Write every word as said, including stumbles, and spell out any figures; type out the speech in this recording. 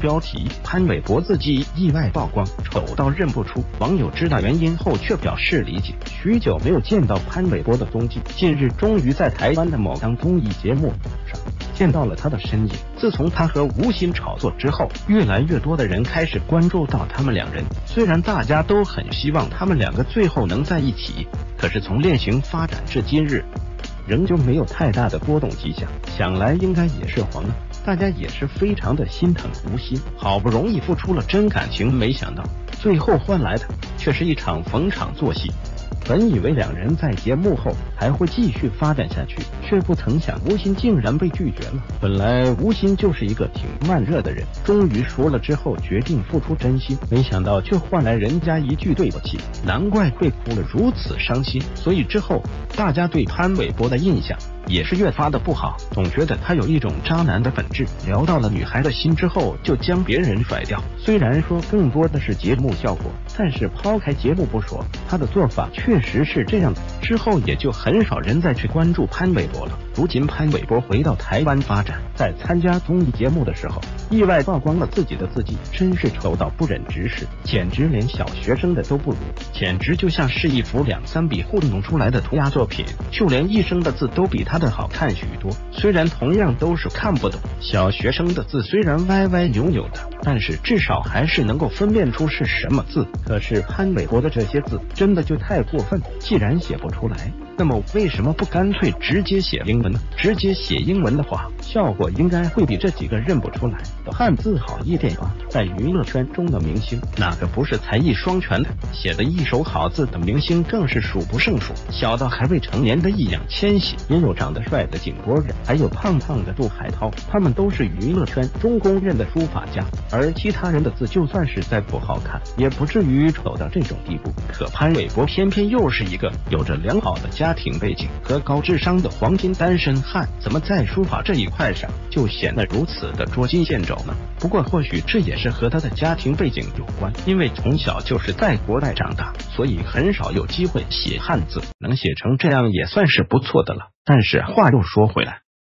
标题：潘玮柏字迹意外曝光，丑到认不出。网友知道原因后却表示理解。许久没有见到潘玮柏的踪迹，近日终于在台湾的某档综艺节目上见到了他的身影。自从他和吴昕炒作之后，越来越多的人开始关注到他们两人。虽然大家都很希望他们两个最后能在一起，可是从恋情发展至今日，仍旧没有太大的波动迹象，想来应该也是黄了。大家也是非常的心疼吴昕，好不容易付出了真感情，没想到最后换来的却是一场逢场作戏。本以为两人在节目后还会继续发展下去，却不曾想吴昕竟然被拒绝了。本来吴昕就是一个挺慢热的人，终于说了之后决定付出真心，没想到却换来人家一句对不起，难怪会哭了如此伤心。所以之后大家对潘玮柏的印象也是越发的不好，总觉得他有一种渣男的本质，聊到了女孩的心之后就将别人甩掉。虽然说更多的是节目效果，但是抛开节目不说，他的做法确实是这样的。之后也就很少人再去关注潘玮柏了。如今潘玮柏回到台湾发展，在参加综艺节目的时候意外曝光了自己的字迹，真是丑到不忍直视，简直连小学生的都不如，简直就像是一幅两三笔糊弄出来的涂鸦作品，就连医生的字都比他的好看许多。虽然同样都是看不懂，小学生的字虽然歪歪扭扭的，但是至少还是能够分辨出是什么字。可是潘玮柏的这些字真的就太过分，既然写不出来，那么为什么不干脆直接写英文呢？直接写英文的话，效果应该会比这几个认不出来的汉字好一点吧。在娱乐圈中的明星，哪个不是才艺双全的？写的一手好字的明星更是数不胜数，小到还未成年的易烊千玺，也有长得帅的井柏然，还有胖胖的杜海涛，他们都是娱乐圈中公认的书法家。而其他人的字就算是再不好看，也不至于丑到这种地步。可潘玮柏偏偏又是一个有着良好的家庭背景和高智商的黄金单身汉，怎么在书法这一块上就显得如此的捉襟见肘呢？不过或许这也是和他的家庭背景有关，因为从小就是在国外长大，所以很少有机会写汉字，能写成这样也算是不错的了。但是话又说回来，